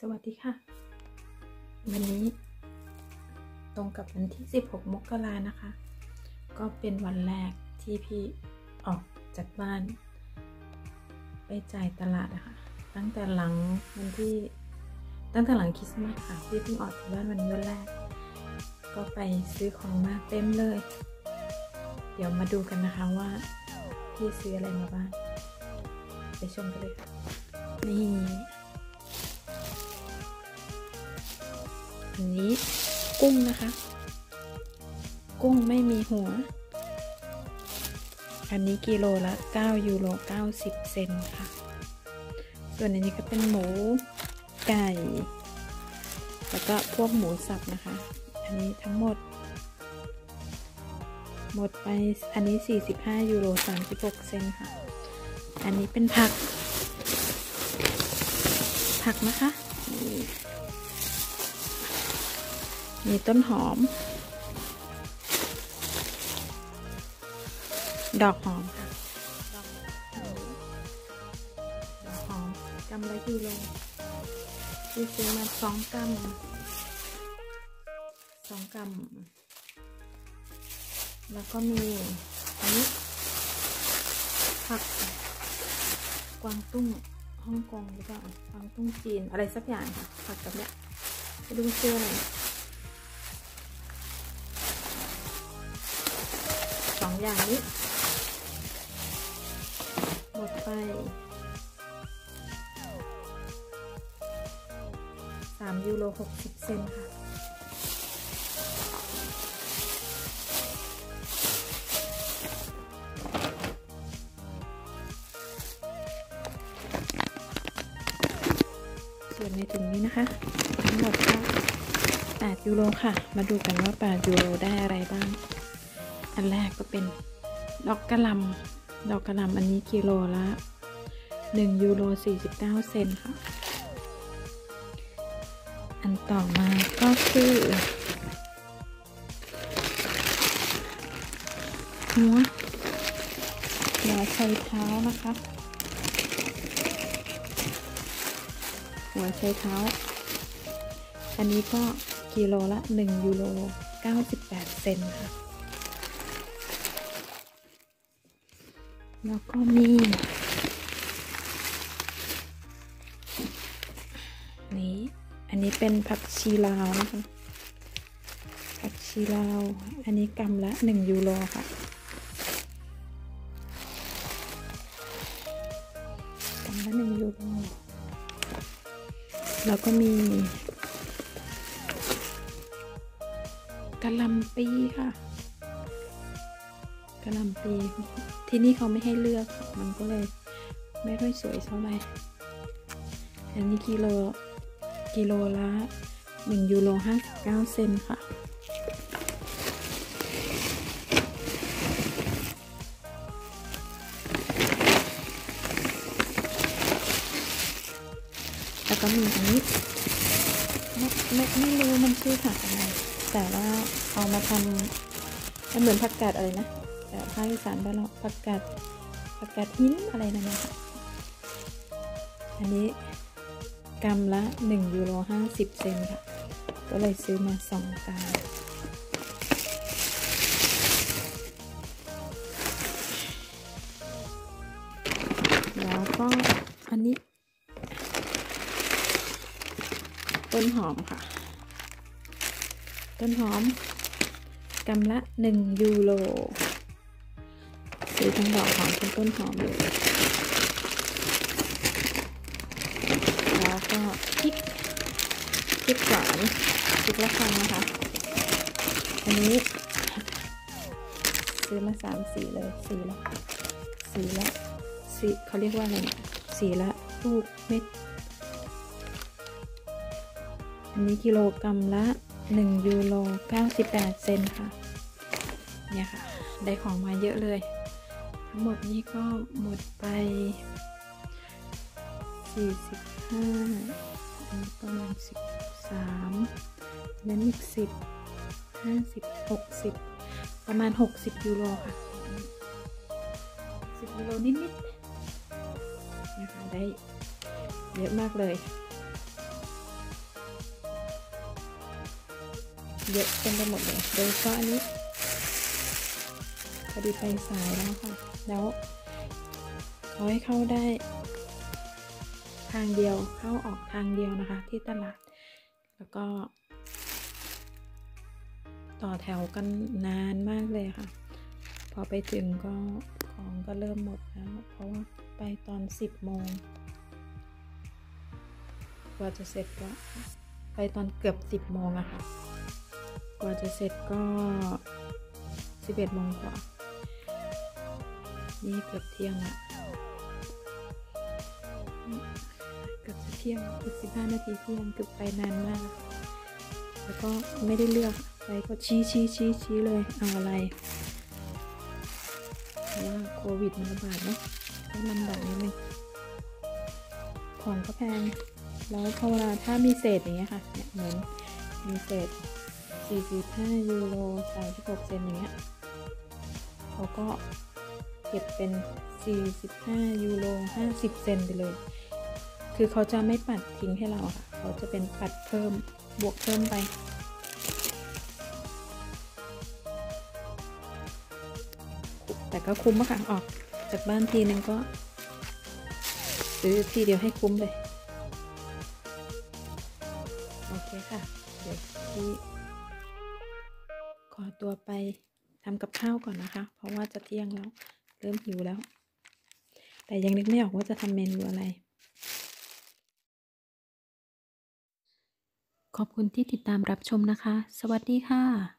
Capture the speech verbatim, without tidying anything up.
วัสดีค่ะวันนี้ตรงกับวันที่สิบหกมกรานะคะ ก็เป็นวันแรกที่พี่ออกจากบ้านไปจ่ายตลาดนะคะตั้งแต่หลังวันที่ตั้งแต่หลังคริสต์มาสค่ะพี่เพิ่งออกจากบ้านวันนี้วันแรกก็ไปซื้อของมาเต็มเลยเดี๋ยวมาดูกันนะคะว่าพี่ซื้ออะไรมาบ้างไปชมกันเลยค่ะนี่อันนี้กุ้งนะคะกุ้งไม่มีหัวอันนี้กิโลละเก้ายูโรเก้าสิบเซนค่ะส่วนอันนี้ก็เป็นหมูไก่แล้วก็พวกหมูสับนะคะอันนี้ทั้งหมดหมดไปอันนี้สี่สิบห้ายูโรสามสิบหกเซนค่ะอันนี้เป็นผักผักนะคะมีต้นหอมดอกหอมค่ะดอกหอมกำละยูโรที่ซื้อมาสองกำสองกำแล้วก็มีอันนี้ผักกวางตุ้งฮ่องกงหรือเปล่ากวางตุ้งจีนอะไรสักอย่างค่ะผักกับเนี้ยไม่รู้ชื่ออะไรสองอย่างนี้หมดไปสามยูโรหกสิบเซนค่ะส่วนในถุงนี้นะคะทั้งหมดก็แปดยูโรค่ะมาดูกันว่าแปดยูโรได้อะไรบ้างอันแรกก็เป็นดอกกระหล่ำดอกกระหล่ำอันนี้กิโลละหนึ่งยูโรสี่สิบเก้าเซนค่ะอันต่อมาก็คือหัวหัวไชเท้านะคะหัวไชเท้าอันนี้ก็กิโลละหนึ่งยูโรเก้าสิบแปดเซนค่ะแล้วก็มีนี้อันนี้เป็นผักชีลาวนะคะผักชีลาวอันนี้กำละหนึ่งยูโรค่ะกำละหนึ่งยูโรแล้วก็มีกะหล่ำปีค่ะกะหล่ำปีที่นี่เขาไม่ให้เลือกมันก็เลยไม่ค่อยสวยเท่าไหร่อันนี้กิโลกิโลละหนึ่งยูโรห้าสิบเก้าเซนค่ะแล้วก็มีอันนี้ไม่ไม่ไม่รู้มันชื่อผักอะไรแต่ว่าเอามาทำมันเหมือนผักกาดอะไรนะแต่ภาคอีสานบ้านเราผักกาดผักกาดหินอะไรนั่นนะคะอันนี้กำละหนึ่งยูโรห้าสิบเซนค่ะก็เลยซื้อมาสองกำแล้วก็อันนี้ต้นหอมค่ะต้นหอมกำละหนึ่งยูโรซื้อทั้งดอกหอมทั้งต้นหอมเลยแล้วก็พริกพริกหวานพริกละครังนะคะอันนี้ซื้อมาสามสีเลยสีละสีละสีเขาเรียกว่าอะไรเนี่ยสีละลูกเม็ดอันนี้กิโลกรัมละหนึ่งยูโรเก้าสิบแปดเซนค่ะเนี่ยค่ะได้ของมาเยอะเลยทั้งหมดนี้ก็หมดไปสี่สิบห้าอันนี้ประมาณสิบสามแล้วอีกสิบห้าสิบหกสิบประมาณหกสิบยูโรค่ะสิบยูโรนิดๆนะคะได้เยอะมากเลยเยอะเต็มไปหมดเลยโดยเฉพาะอันนี้พอดีไปสายแล้วค่ะแล้วเขาให้เข้าได้ทางเดียวเข้าออกทางเดียวนะคะที่ตลาดแล้วก็ต่อแถวกันนานมากเลยค่ะพอไปถึงก็ของก็เริ่มหมดแล้วเพราะว่าไปตอนสิบโมงกว่าจะเสร็จก็ไปตอนเกือบสิบโมงอะค่ะกว่าจะเสร็จก็สิบเอ็ดโมงกว่านี่เกือบเที่ยงละเกือบจะเที่ยงอีกสิบห้านาทีเที่ยงเกือบไปนานมากแล้วก็ไม่ได้เลือกไปก็ชี้ชี้ชี้ชี้เลยเอาอะไรเพราะว่าโควิดมันระบาดเนาะก็ลำบากนิดนึงของก็แพงแล้วพอเวลาถ้ามีเศษอย่างเงี้ยค่ะเนี่ยเหมือนมีเศษสี่สิบห้ายูโรสามสิบหกเซนอย่างเงี้ยเขาก็เก็บเป็นสี่สิบห้ายูโรห้าสิบเซนไปเลยคือเขาจะไม่ปัดทิ้งให้เราค่ะเขาจะเป็นปัดเพิ่มบวกเพิ่มไปแต่ก็คุ้มอะค่ะออกจากบ้านทีนึงก็ซื้อทีเดียวให้คุ้มเลยโอเคค่ะเดี๋ยวพี่ขอตัวไปทำกับข้าวก่อนนะคะเพราะว่าจะเที่ยงแล้วเริ่มหิวแล้วแต่ยังนึกไม่ออกว่าจะทำเมนูอะไรขอบคุณที่ติดตามรับชมนะคะสวัสดีค่ะ